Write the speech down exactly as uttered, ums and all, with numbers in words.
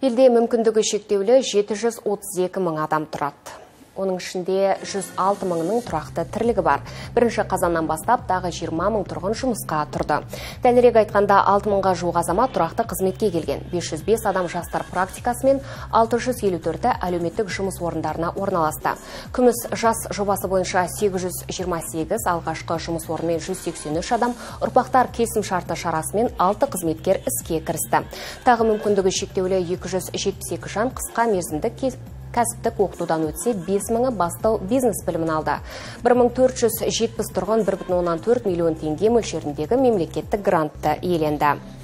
Елде мүмкіндігі шектеулі жеті жүз отыз екі мың адам тұрады. Оның ішінде жүз алты мыңның тұрақты тірлігі бар. Бірінші қазаннан бастап тағы жиырма мың тұрғын жұмысқа тұрды. Дәлірек айтқанда алты мыңға жуық азамат тұрақты қызметке келген. бес жүз бес адам жастар практикасымен, алты жүз елу төрті әлеуметтік жұмыс орындарына орналасты. Күміс жас жобасы бойынша сегіз жүз жиырма сегіз, алғашқы жұмыс орнымен жүз сексен үш адам, ұрпақтар кесім шарты шарасымен алты қызметкер іске кірісті. Тағы мүмкіндігі шектеулі екі жүз жетпіс екі жан қысқа мерзімді кәсіптік оқытудан өтсе, бес мыңы бастау бизнес білімін алды. бір мың төрт жүз жетпіс тұрғын бір бүтін оннан төрт миллион теңге мөлшеріндегі мемлекеттік грантты иеленді.